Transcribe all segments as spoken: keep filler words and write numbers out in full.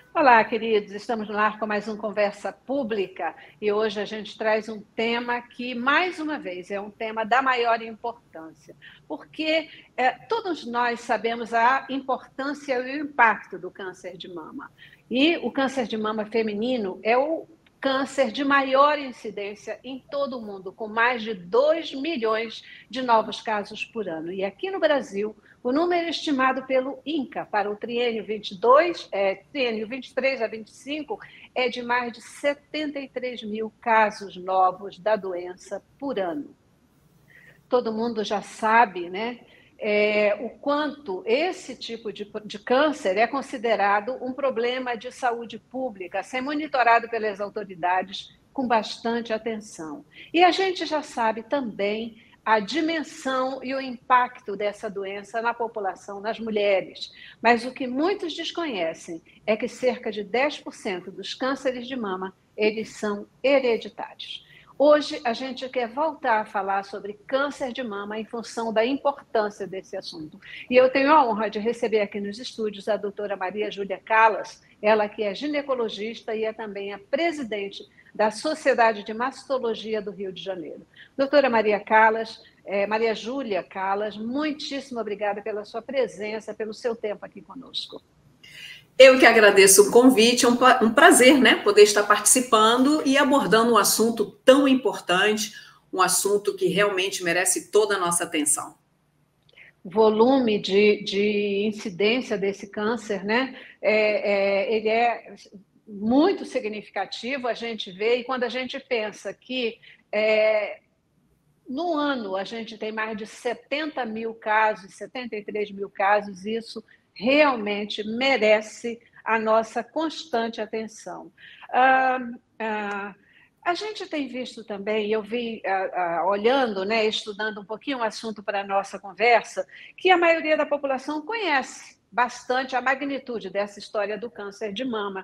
Olá, queridos. Estamos no ar com mais um Conversa Pública e hoje a gente traz um tema que, mais uma vez, é um tema da maior importância, porque é, todos nós sabemos a importância e o impacto do câncer de mama. E o câncer de mama feminino é o câncer de maior incidência em todo o mundo, com mais de dois milhões de novos casos por ano. E aqui no Brasil, o número estimado pelo INCA para o triênio vinte e dois, é, triênio vinte e três a vinte e cinco é de mais de setenta e três mil casos novos da doença por ano. Todo mundo já sabe, né, é, o quanto esse tipo de, de câncer é considerado um problema de saúde pública, a ser monitorado pelas autoridades com bastante atenção. E a gente já sabe também a dimensão e o impacto dessa doença na população, nas mulheres. Mas o que muitos desconhecem é que cerca de dez por cento dos cânceres de mama, eles são hereditários. Hoje a gente quer voltar a falar sobre câncer de mama em função da importância desse assunto. E eu tenho a honra de receber aqui nos estúdios a doutora Maria Júlia Callas, ela que é ginecologista e é também a presidente da Sociedade de Mastologia do Rio de Janeiro. Doutora Maria Callas, é, Maria Júlia Callas, muitíssimo obrigada pela sua presença, pelo seu tempo aqui conosco. Eu que agradeço o convite, é um prazer, né, poder estar participando e abordando um assunto tão importante, um assunto que realmente merece toda a nossa atenção. O volume de, de incidência desse câncer, né, é, é, ele é muito significativo, a gente vê, e quando a gente pensa que é, no ano a gente tem mais de setenta mil casos, setenta e três mil casos, isso realmente merece a nossa constante atenção. Ah, ah, a gente tem visto também, eu vi ah, ah, olhando, né, estudando um pouquinho o assunto para a nossa conversa, que a maioria da população conhece bastante a magnitude dessa história do câncer de mama.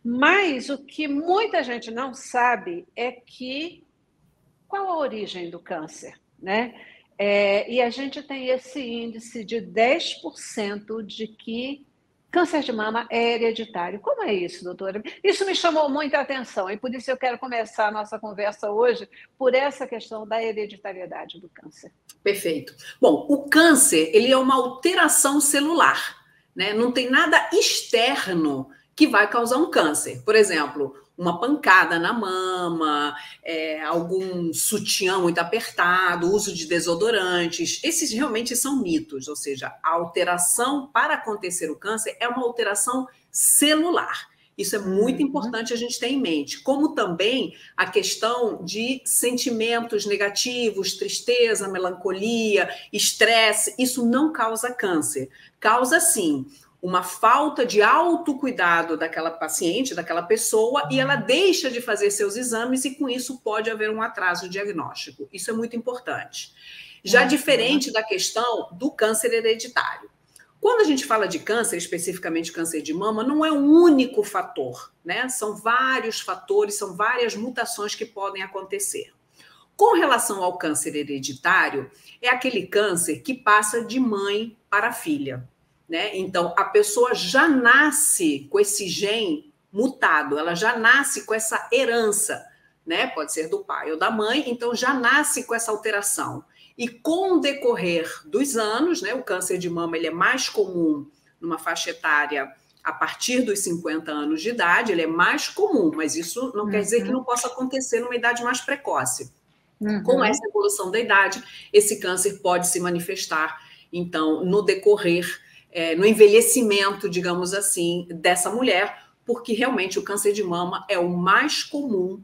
Mas o que muita gente não sabe é que qual a origem do câncer, né? É, e a gente tem esse índice de dez por cento de que câncer de mama é hereditário. Como é isso, doutora? Isso me chamou muita atenção e por isso eu quero começar a nossa conversa hoje por essa questão da hereditariedade do câncer. Perfeito. Bom, o câncer, ele é uma alteração celular, né? Não tem nada externo que vai causar um câncer. Por exemplo, uma pancada na mama, é, algum sutiã muito apertado, uso de desodorantes. Esses realmente são mitos, ou seja, a alteração para acontecer o câncer é uma alteração celular. Isso é muito Uhum. importante a gente ter em mente, como também a questão de sentimentos negativos, tristeza, melancolia, estresse, isso não causa câncer. Causa, sim, uma falta de autocuidado daquela paciente, daquela pessoa, e ela deixa de fazer seus exames e com isso pode haver um atraso diagnóstico. Isso é muito importante. Já uhum. diferente da questão do câncer hereditário. Quando a gente fala de câncer, especificamente câncer de mama, não é um único fator, né? São vários fatores, são várias mutações que podem acontecer. Com relação ao câncer hereditário, é aquele câncer que passa de mãe para filha. Né? Então, a pessoa já nasce com esse gene mutado, ela já nasce com essa herança, né? Pode ser do pai ou da mãe, então já nasce com essa alteração. E com o decorrer dos anos, né, o câncer de mama ele é mais comum numa faixa etária a partir dos cinquenta anos de idade, ele é mais comum, mas isso não uhum. quer dizer que não possa acontecer numa idade mais precoce. Uhum. Com essa evolução da idade, esse câncer pode se manifestar, então, no decorrer É, no envelhecimento, digamos assim, dessa mulher, porque realmente o câncer de mama é o mais comum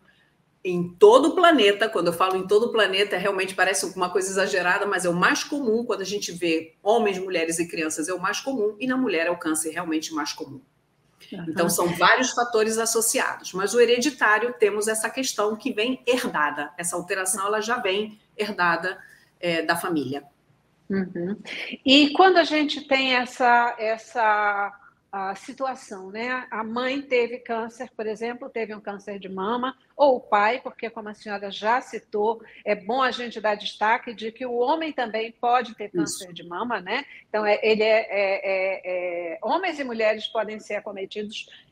em todo o planeta. Quando eu falo em todo o planeta, realmente parece uma coisa exagerada, mas é o mais comum. Quando a gente vê homens, mulheres e crianças, é o mais comum, e na mulher é o câncer realmente mais comum. Uhum. Então, são vários fatores associados, mas o hereditário temos essa questão que vem herdada. Essa alteração ela já vem herdada é, da família. Uhum. E quando a gente tem essa, essa a situação, né? A mãe teve câncer, por exemplo, teve um câncer de mama, ou o pai, porque como a senhora já citou, é bom a gente dar destaque de que o homem também pode ter câncer Isso. de mama, né? Então, é, ele é, é, é, é, homens e mulheres podem ser acometidos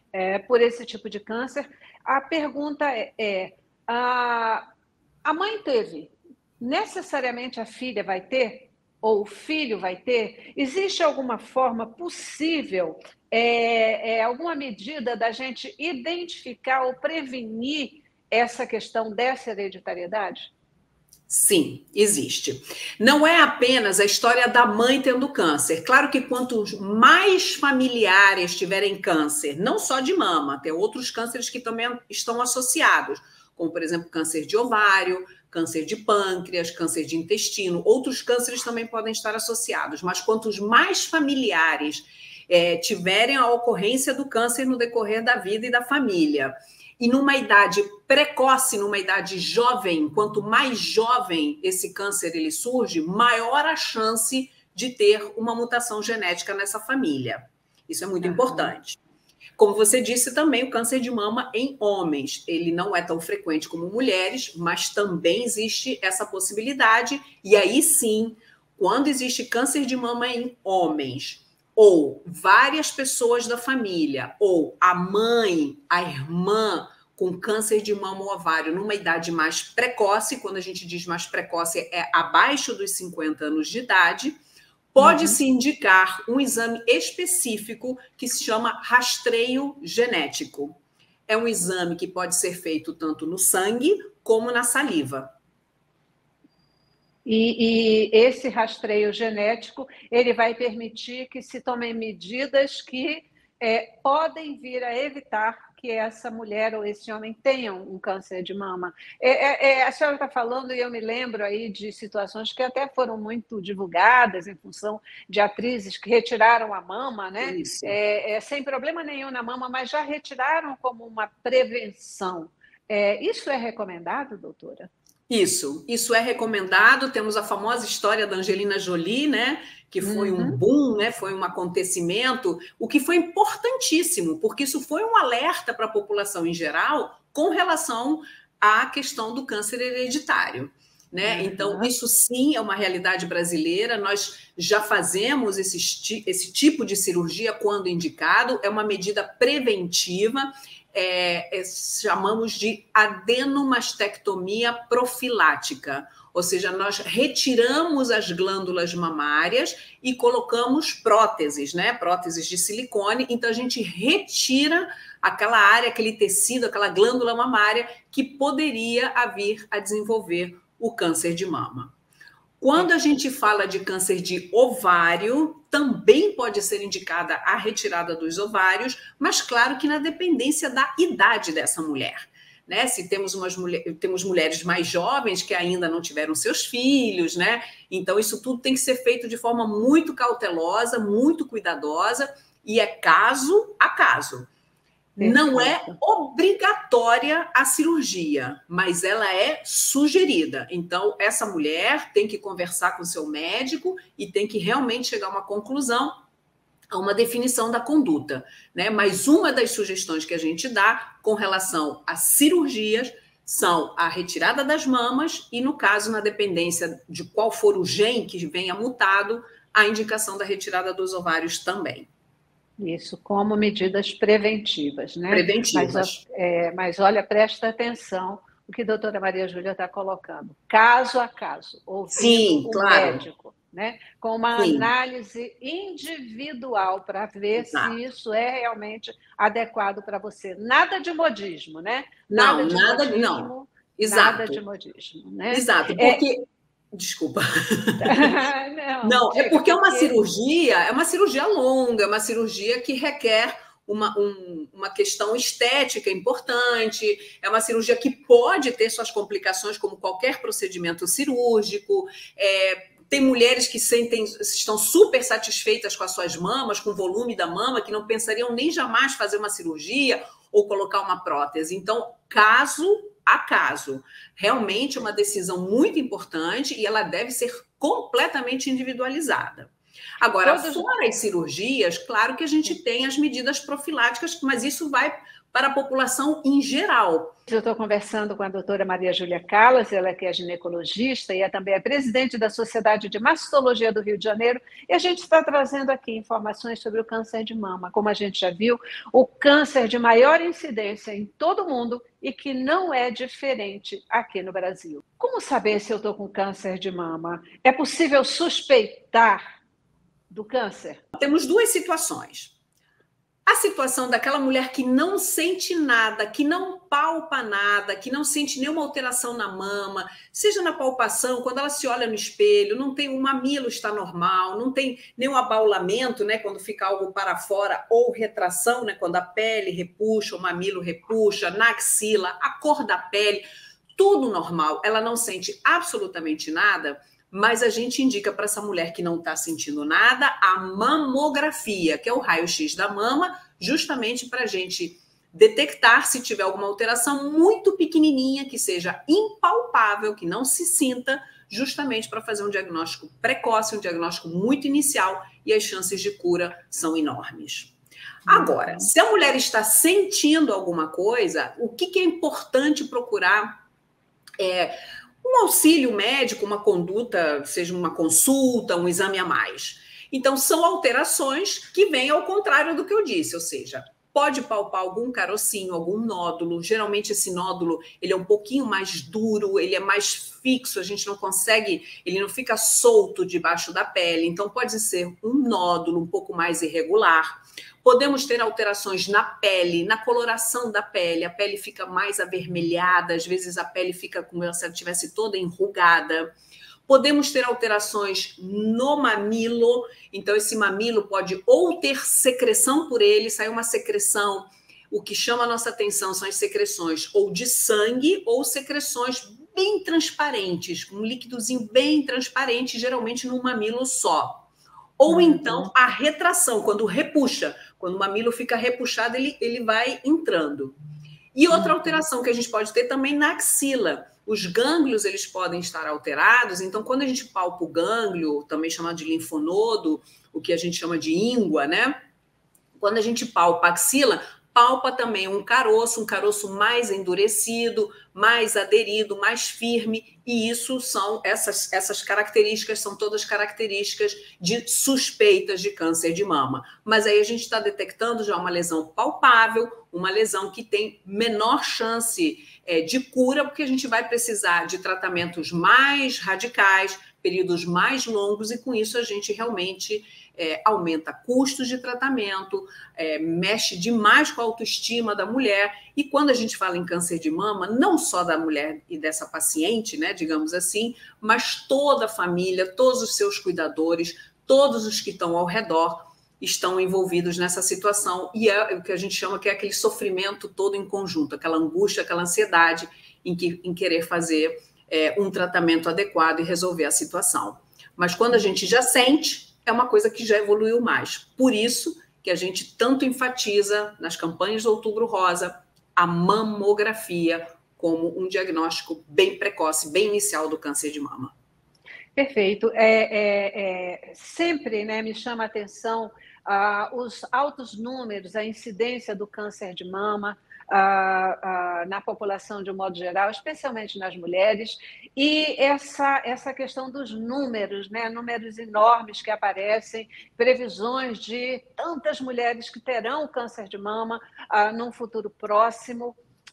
é, por esse tipo de câncer. A pergunta é, é a, a mãe teve, necessariamente a filha vai ter? Ou o filho vai ter? Existe alguma forma possível, é, é, alguma medida da gente identificar ou prevenir essa questão dessa hereditariedade? Sim, existe. Não é apenas a história da mãe tendo câncer. Claro que quanto mais familiares tiverem câncer, não só de mama, tem outros cânceres que também estão associados, como, por exemplo, câncer de ovário, câncer de pâncreas, câncer de intestino. Outros cânceres também podem estar associados, mas quantos mais familiares é, tiverem a ocorrência do câncer no decorrer da vida e da família, e numa idade precoce, numa idade jovem, quanto mais jovem esse câncer ele surge, maior a chance de ter uma mutação genética nessa família. Isso é muito uhum. importante. Como você disse também, o câncer de mama em homens, ele não é tão frequente como mulheres, mas também existe essa possibilidade. E aí sim, quando existe câncer de mama em homens, ou várias pessoas da família, ou a mãe, a irmã com câncer de mama ou ovário numa idade mais precoce, quando a gente diz mais precoce é abaixo dos cinquenta anos de idade, pode-se uhum. indicar um exame específico que se chama rastreio genético. É um exame que pode ser feito tanto no sangue como na saliva. E, e esse rastreio genético, ele vai permitir que se tomem medidas que é, podem vir a evitar que essa mulher ou esse homem tenham um câncer de mama. É, é, a senhora está falando, e eu me lembro aí de situações que até foram muito divulgadas em função de atrizes que retiraram a mama, né? É, é, sem problema nenhum na mama, mas já retiraram como uma prevenção. É, isso é recomendado, doutora? Isso, isso é recomendado. Temos a famosa história da Angelina Jolie, né? Que foi uhum. um boom, né? Foi um acontecimento, o que foi importantíssimo, porque isso foi um alerta para a população em geral com relação à questão do câncer hereditário. Né? Uhum. Então, isso sim é uma realidade brasileira. Nós já fazemos esse, esse tipo de cirurgia quando indicado, é uma medida preventiva. É, é, chamamos de adenomastectomia profilática, ou seja, nós retiramos as glândulas mamárias e colocamos próteses, né? Próteses de silicone, então a gente retira aquela área, aquele tecido, aquela glândula mamária que poderia vir a desenvolver o câncer de mama. Quando a gente fala de câncer de ovário, também pode ser indicada a retirada dos ovários, mas claro que na dependência da idade dessa mulher. Né? Se temos, umas mulher, temos mulheres mais jovens que ainda não tiveram seus filhos, né? Então isso tudo tem que ser feito de forma muito cautelosa, muito cuidadosa, e é caso a caso. Não é obrigatória a cirurgia, mas ela é sugerida. Então, essa mulher tem que conversar com o seu médico e tem que realmente chegar a uma conclusão, a uma definição da conduta. Né? Mas uma das sugestões que a gente dá com relação a cirurgias são a retirada das mamas e, no caso, na dependência de qual for o gene que venha mutado, a indicação da retirada dos ovários também. Isso, como medidas preventivas, né? Preventivas. Mas, é, mas olha, presta atenção o que a doutora Maria Júlia está colocando. Caso a caso, ouvindo Sim, o claro. médico, né? Com uma Sim. análise individual para ver Exato. se isso é realmente adequado para você. Nada de modismo, né? Nada não, de nada, modismo. Não. Exato. Nada de modismo, né? Exato, porque... É... Desculpa. não, não é porque é uma porque... cirurgia, é uma cirurgia longa, é uma cirurgia que requer uma, um, uma questão estética importante, é uma cirurgia que pode ter suas complicações, como qualquer procedimento cirúrgico. É, tem mulheres que sentem, estão super satisfeitas com as suas mamas, com o volume da mama, que não pensariam nem jamais fazer uma cirurgia ou colocar uma prótese. Então, caso a caso. Realmente é uma decisão muito importante e ela deve ser completamente individualizada. Agora, Todos... fora as cirurgias, claro que a gente tem as medidas profiláticas, mas isso vai para a população em geral. Eu estou conversando com a doutora Maria Júlia Callas, ela que é ginecologista e é também a presidente da Sociedade de Mastologia do Rio de Janeiro, e a gente está trazendo aqui informações sobre o câncer de mama. Como a gente já viu, o câncer de maior incidência em todo o mundo e que não é diferente aqui no Brasil. Como saber se eu estou com câncer de mama? É possível suspeitar do câncer? Temos duas situações. A situação daquela mulher que não sente nada, que não palpa nada, que não sente nenhuma alteração na mama, seja na palpação, quando ela se olha no espelho, não tem o mamilo está normal, não tem nenhum abaulamento, né, quando fica algo para fora, ou retração, né, quando a pele repuxa, o mamilo repuxa, na axila, a cor da pele, tudo normal, ela não sente absolutamente nada. Mas a gente indica para essa mulher que não está sentindo nada a mamografia, que é o raio-x da mama, justamente para a gente detectar se tiver alguma alteração muito pequenininha, que seja impalpável, que não se sinta, justamente para fazer um diagnóstico precoce, um diagnóstico muito inicial, e as chances de cura são enormes. Agora, se a mulher está sentindo alguma coisa, o que, que é importante procurar é... um auxílio médico, uma conduta, seja uma consulta, um exame a mais. Então, são alterações que vêm ao contrário do que eu disse, ou seja, pode palpar algum carocinho, algum nódulo. Geralmente, esse nódulo ele é um pouquinho mais duro, ele é mais fixo, a gente não consegue, ele não fica solto debaixo da pele. Então, pode ser um nódulo um pouco mais irregular. Podemos ter alterações na pele, na coloração da pele. A pele fica mais avermelhada, às vezes a pele fica como se ela estivesse toda enrugada. Podemos ter alterações no mamilo. Então, esse mamilo pode ou ter secreção por ele, sai uma secreção. O que chama a nossa atenção são as secreções ou de sangue ou secreções bem transparentes, um líquidozinho bem transparente, geralmente num mamilo só. Ou então a retração, quando repuxa, quando o mamilo fica repuxado, ele, ele vai entrando. E outra alteração que a gente pode ter também na axila. Os gânglios, eles podem estar alterados, então quando a gente palpa o gânglio, também chamado de linfonodo, o que a gente chama de íngua, né? Quando a gente palpa a axila, palpa também um caroço, um caroço mais endurecido, mais aderido, mais firme, e isso são, essas, essas características são todas características de suspeitas de câncer de mama. Mas aí a gente está detectando já uma lesão palpável, uma lesão que tem menor chance é, de cura, porque a gente vai precisar de tratamentos mais radicais, períodos mais longos, e com isso a gente realmente é, aumenta custos de tratamento, é, mexe demais com a autoestima da mulher. E quando a gente fala em câncer de mama, não só da mulher e dessa paciente, né, digamos assim, mas toda a família, todos os seus cuidadores, todos os que estão ao redor estão envolvidos nessa situação, e é o que a gente chama que é aquele sofrimento todo em conjunto, aquela angústia, aquela ansiedade em, que, em querer fazer é, um tratamento adequado e resolver a situação. Mas quando a gente já sente, é uma coisa que já evoluiu mais. Por isso que a gente tanto enfatiza nas campanhas do Outubro Rosa a mamografia como um diagnóstico bem precoce, bem inicial do câncer de mama. Perfeito. É, é, é, sempre, né, me chama a atenção ah, os altos números, a incidência do câncer de mama ah, ah, na população de um modo geral, especialmente nas mulheres, e essa, essa questão dos números, né, números enormes que aparecem, previsões de tantas mulheres que terão câncer de mama ah, num futuro próximo.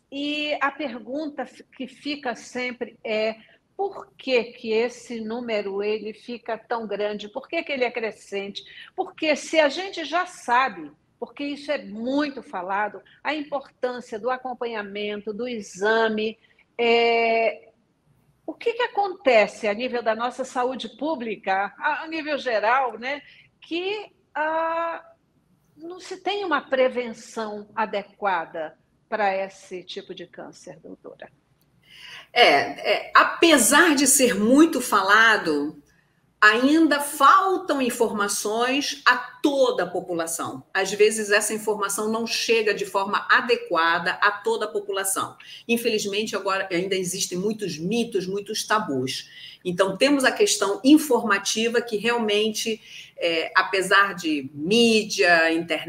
E a pergunta que fica sempre é: por que, que esse número ele fica tão grande? Por que, que ele é crescente? Porque se a gente já sabe, porque isso é muito falado, a importância do acompanhamento, do exame, é... o que, que acontece a nível da nossa saúde pública, a nível geral, né, que ah, não se tem uma prevenção adequada para esse tipo de câncer, doutora? É, é, apesar de ser muito falado, ainda faltam informações a toda a população. Às vezes, essa informação não chega de forma adequada a toda a população. Infelizmente, agora ainda existem muitos mitos, muitos tabus. Então, temos a questão informativa que realmente, é, apesar de mídia,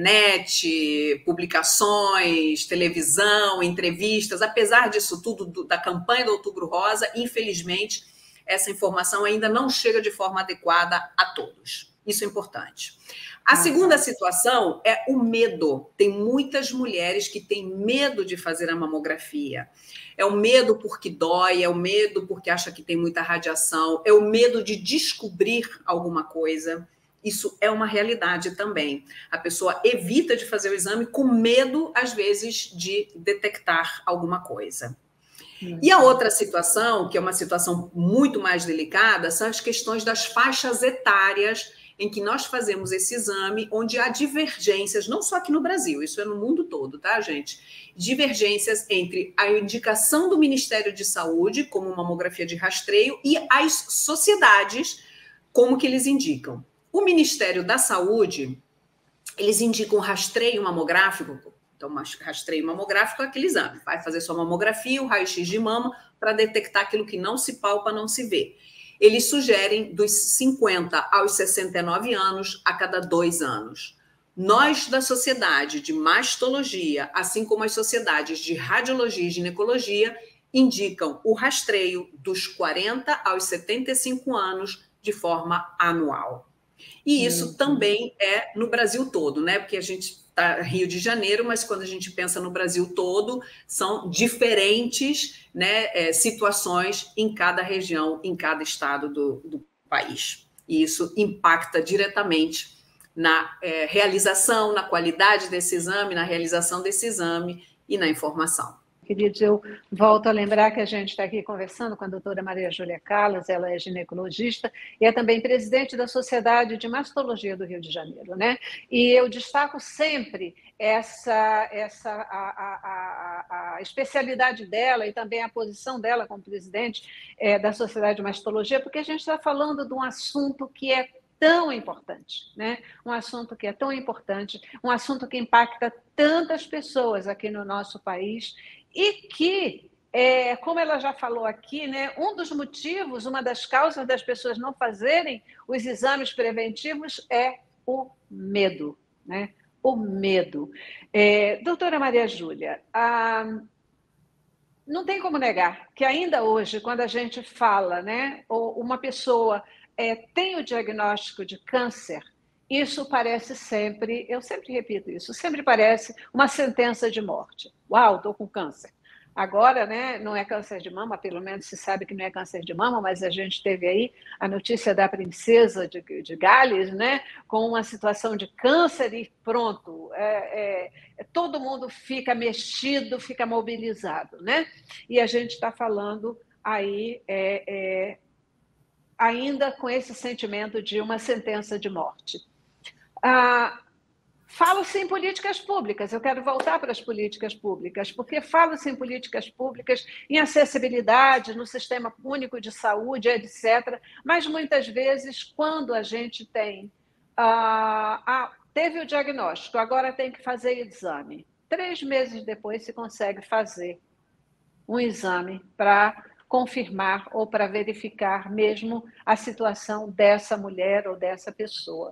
internet, publicações, televisão, entrevistas, apesar disso tudo, do, da campanha do Outubro Rosa, infelizmente, essa informação ainda não chega de forma adequada a todos. Isso é importante. A segunda situação é o medo. Tem muitas mulheres que têm medo de fazer a mamografia. É o medo porque dói, é o medo porque acha que tem muita radiação, é o medo de descobrir alguma coisa. Isso é uma realidade também. A pessoa evita de fazer o exame com medo, às vezes, de detectar alguma coisa. E a outra situação, que é uma situação muito mais delicada, são as questões das faixas etárias em que nós fazemos esse exame, onde há divergências, não só aqui no Brasil, isso é no mundo todo, tá, gente? Divergências entre a indicação do Ministério de Saúde, como mamografia de rastreio, e as sociedades, como que eles indicam. O Ministério da Saúde, eles indicam rastreio mamográfico. Então, rastreio mamográfico é aquele exame. Vai fazer sua mamografia, o raio-x de mama, para detectar aquilo que não se palpa, não se vê. Eles sugerem dos cinquenta aos sessenta e nove anos a cada dois anos. Nós, da Sociedade de Mastologia, assim como as sociedades de Radiologia e Ginecologia, indicam o rastreio dos quarenta aos setenta e cinco anos de forma anual. E isso uhum. também é no Brasil todo, né? Porque a gente está Rio de Janeiro, mas quando a gente pensa no Brasil todo, são diferentes, né, é, situações em cada região, em cada estado do, do país. E isso impacta diretamente na é, realização, na qualidade desse exame, na realização desse exame e na informação. Queridos, eu volto a lembrar que a gente está aqui conversando com a doutora Maria Júlia Callas, ela é ginecologista e é também presidente da Sociedade de Mastologia do Rio de Janeiro, né? E eu destaco sempre essa, essa a, a, a, a especialidade dela e também a posição dela como presidente é, da Sociedade de Mastologia, porque a gente está falando de um assunto que é tão importante, né? Um assunto que é tão importante, um assunto que impacta tantas pessoas aqui no nosso país e que, é, como ela já falou aqui, né, um dos motivos, uma das causas das pessoas não fazerem os exames preventivos é o medo, né? O medo. É, doutora Maria Júlia, a, não tem como negar que ainda hoje, quando a gente fala, né, uma pessoa é, tem o diagnóstico de câncer, isso parece sempre, eu sempre repito isso, sempre parece uma sentença de morte. Uau, estou com câncer. Agora, né, não é câncer de mama, pelo menos se sabe que não é câncer de mama, mas a gente teve aí a notícia da princesa de, de Gales, né, com uma situação de câncer e pronto, é, é, todo mundo fica mexido, fica mobilizado, né? E a gente está falando aí é, é, ainda com esse sentimento de uma sentença de morte. Ah, fala-se em políticas públicas, eu quero voltar para as políticas públicas, porque fala-se em políticas públicas, em acessibilidade, no sistema único de saúde, etcétera. Mas muitas vezes, quando a gente tem, ah, ah, teve o diagnóstico, agora tem que fazer exame. Três meses depois se consegue fazer um exame para confirmar ou para verificar mesmo a situação dessa mulher ou dessa pessoa.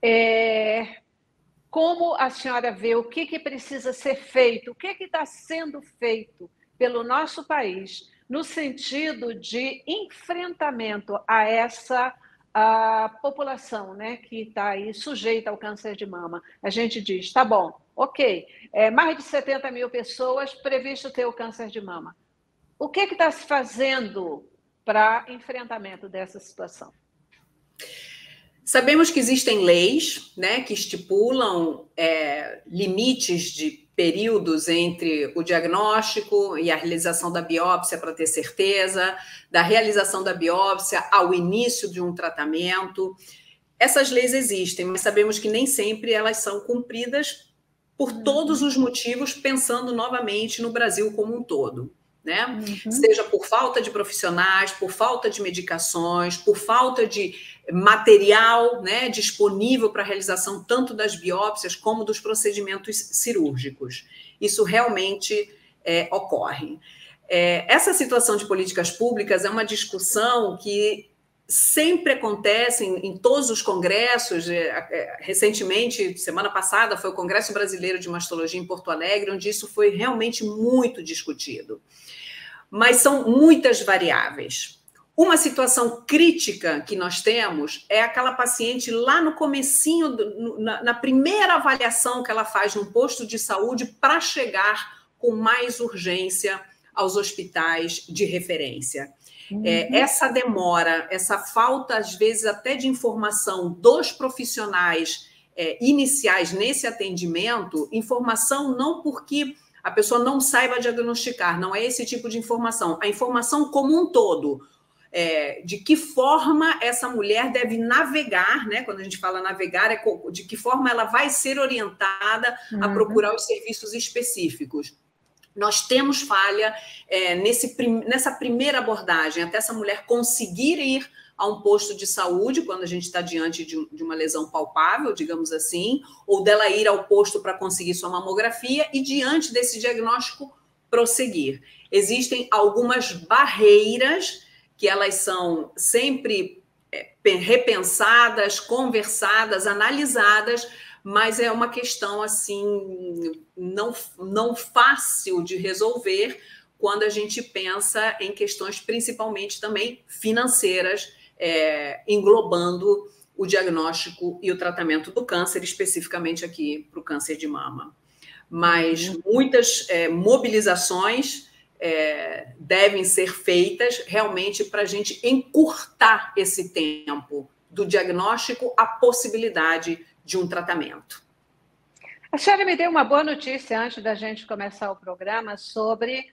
É, como a senhora vê o que, que precisa ser feito, o que que está sendo feito pelo nosso país no sentido de enfrentamento a essa a população, né, que está aí sujeita ao câncer de mama? A gente diz, tá bom, ok, é, mais de setenta mil pessoas previsto ter o câncer de mama. O que que está se fazendo para enfrentamento dessa situação? Sabemos que existem leis, né, que estipulam é, limites de períodos entre o diagnóstico e a realização da biópsia para ter certeza, da realização da biópsia ao início de um tratamento. Essas leis existem, mas sabemos que nem sempre elas são cumpridas por todos os motivos, pensando novamente no Brasil como um todo. Né? Uhum. Seja por falta de profissionais, por falta de medicações, por falta de material, né, disponível para a realização tanto das biópsias como dos procedimentos cirúrgicos. Isso realmente é, ocorre. É, essa situação de políticas públicas é uma discussão que sempre acontece em, em todos os congressos. É, é, recentemente, semana passada, foi o Congresso Brasileiro de Mastologia em Porto Alegre, onde isso foi realmente muito discutido. Mas são muitas variáveis. Uma situação crítica que nós temos é aquela paciente lá no comecinho, do, na, na primeira avaliação que ela faz no posto de saúde para chegar com mais urgência aos hospitais de referência. Uhum. É, essa demora, essa falta, às vezes, até de informação dos profissionais é, iniciais nesse atendimento, informação não porque a pessoa não saiba diagnosticar, não é esse tipo de informação, a informação como um todo. É, de que forma essa mulher deve navegar, né? Quando a gente fala navegar, é de que forma ela vai ser orientada uhum. a procurar os serviços específicos. Nós temos falha é, nesse, nessa primeira abordagem, até essa mulher conseguir ir a um posto de saúde, quando a gente está diante de, de uma lesão palpável, digamos assim, ou dela ir ao posto para conseguir sua mamografia e, diante desse diagnóstico, prosseguir. Existem algumas barreiras que elas são sempre é, repensadas, conversadas, analisadas, mas é uma questão assim não, não fácil de resolver quando a gente pensa em questões principalmente também financeiras, é, englobando o diagnóstico e o tratamento do câncer, especificamente aqui para o câncer de mama. Mas uhum. muitas é, mobilizações É, devem ser feitas realmente para a gente encurtar esse tempo do diagnóstico à possibilidade de um tratamento. A senhora me deu uma boa notícia antes da gente começar o programa sobre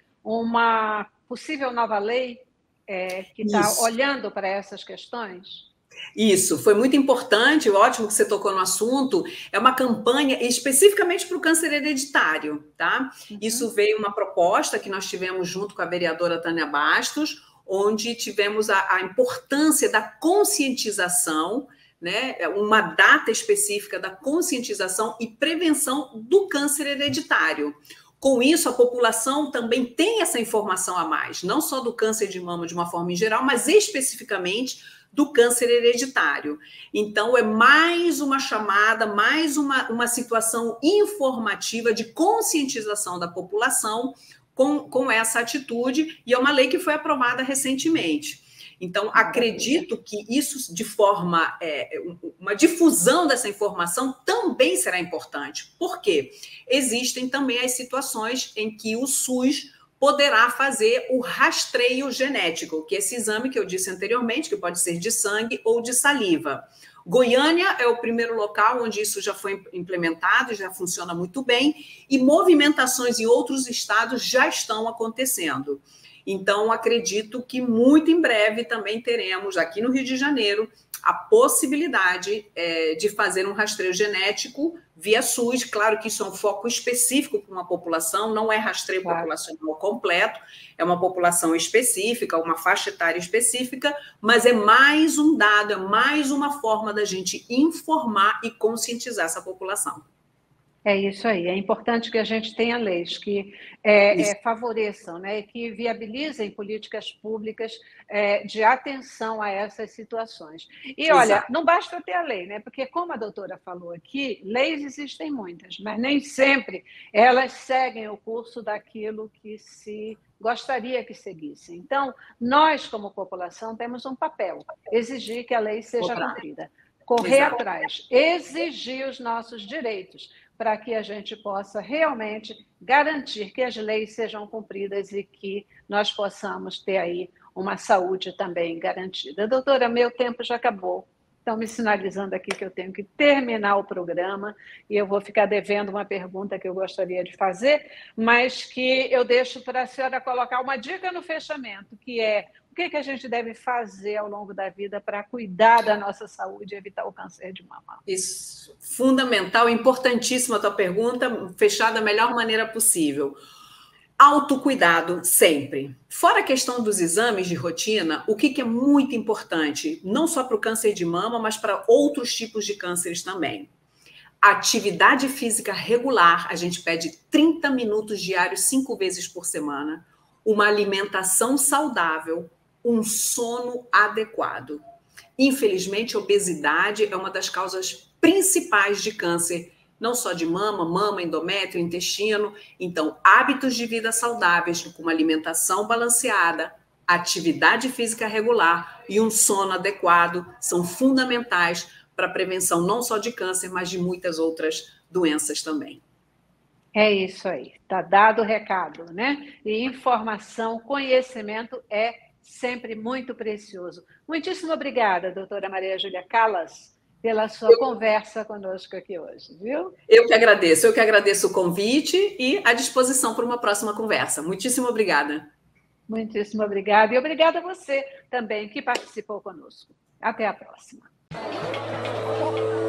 uma possível nova lei é, que está olhando para essas questões. Isso, foi muito importante, ótimo que você tocou no assunto. É uma campanha especificamente para o câncer hereditário, tá? Uhum. Isso veio uma proposta que nós tivemos junto com a vereadora Tânia Bastos, onde tivemos a, a importância da conscientização, né? Uma data específica da conscientização e prevenção do câncer hereditário. Com isso, a população também tem essa informação a mais, não só do câncer de mama de uma forma em geral, mas especificamente do câncer hereditário. Então, é mais uma chamada, mais uma, uma situação informativa de conscientização da população com, com essa atitude, e é uma lei que foi aprovada recentemente. Então, acredito que isso, de forma, é, uma difusão dessa informação também será importante. Por quê? Existem também as situações em que o SUS poderá fazer o rastreio genético, que é esse exame que eu disse anteriormente, que pode ser de sangue ou de saliva. Goiânia é o primeiro local onde isso já foi implementado, já funciona muito bem, e movimentações em outros estados já estão acontecendo. Então, acredito que muito em breve também teremos, aqui no Rio de Janeiro, a possibilidade é, de fazer um rastreio genético via SUS. Claro que isso é um foco específico para uma população, não é rastreio claro. populacional completo, é uma população específica, uma faixa etária específica, mas é mais um dado, é mais uma forma da gente informar e conscientizar essa população. É isso aí, é importante que a gente tenha leis que é, é, favoreçam, né, que viabilizem políticas públicas é, de atenção a essas situações. E Exato. Olha, não basta ter a lei, né, porque como a doutora falou aqui, leis existem muitas, mas nem sempre elas seguem o curso daquilo que se gostaria que seguissem. Então, nós como população temos um papel, exigir que a lei seja cumprida, correr Exato. Atrás, exigir os nossos direitos, para que a gente possa realmente garantir que as leis sejam cumpridas e que nós possamos ter aí uma saúde também garantida. Doutora, meu tempo já acabou. Estão me sinalizando aqui que eu tenho que terminar o programa e eu vou ficar devendo uma pergunta que eu gostaria de fazer, mas que eu deixo para a senhora colocar uma dica no fechamento, que é o que, que a gente deve fazer ao longo da vida para cuidar da nossa saúde e evitar o câncer de mama? Isso, fundamental, importantíssima a tua pergunta, fechar da melhor maneira possível. Autocuidado sempre. Fora a questão dos exames de rotina, o que, que é muito importante, não só para o câncer de mama, mas para outros tipos de cânceres também. Atividade física regular, a gente pede trinta minutos diários, cinco vezes por semana. Uma alimentação saudável, um sono adequado. Infelizmente, a obesidade é uma das causas principais de câncer, não só de mama, mama, endométrio, intestino. Então, hábitos de vida saudáveis, com uma alimentação balanceada, atividade física regular e um sono adequado são fundamentais para a prevenção não só de câncer, mas de muitas outras doenças também. É isso aí, está dado o recado, né? E informação, conhecimento é sempre muito precioso. Muitíssimo obrigada, doutora Maria Júlia Callas, pela sua eu, conversa conosco aqui hoje, viu? Eu que agradeço, eu que agradeço o convite e à disposição para uma próxima conversa. Muitíssimo obrigada. Muitíssimo obrigada. E obrigada a você também que participou conosco. Até a próxima.